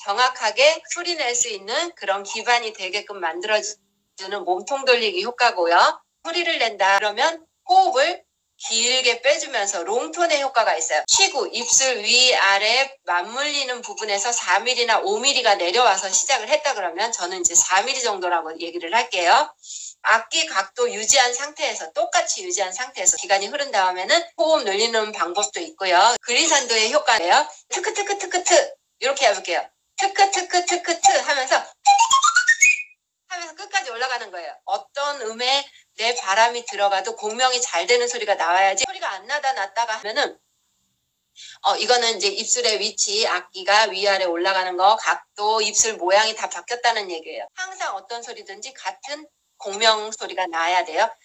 정확하게 소리 낼 수 있는 그런 기반이 되게끔 만들어주는 몸통 돌리기 효과고요. 소리를 낸다 그러면 호흡을 길게 빼주면서 롱톤의 효과가 있어요. 쉬고 입술 위아래 맞물리는 부분에서 4mm나 5mm가 내려와서 시작을 했다 그러면 저는 이제 4mm 정도라고 얘기를 할게요. 악기 각도 유지한 상태에서 똑같이 유지한 상태에서 기간이 흐른 다음에는 호흡 늘리는 방법도 있고요. 그리산도의 효과예요. 트크트크트크트 이렇게 해볼게요. 트크트크트크트 하면서 끝까지 올라가는 거예요. 어떤 음에 내 바람이 들어가도 공명이 잘 되는 소리가 나와야지. 소리가 안 나다 났다가 하면은 이거는 이제 입술의 위치, 악기가 위아래 올라가는 거, 각도, 입술 모양이 다 바뀌었다는 얘기예요. 항상 어떤 소리든지 같은 공명 소리가 나야 돼요.